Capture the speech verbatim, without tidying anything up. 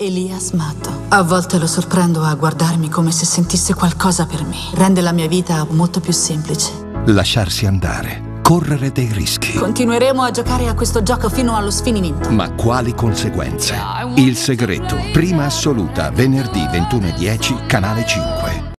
Elias Matto. A volte lo sorprendo a guardarmi come se sentisse qualcosa per me. Rende la mia vita molto più semplice. Lasciarsi andare, correre dei rischi. Continueremo a giocare a questo gioco fino allo sfinimento. Ma quali conseguenze? Il segreto, prima assoluta, venerdì ventuno e dieci, canale cinque.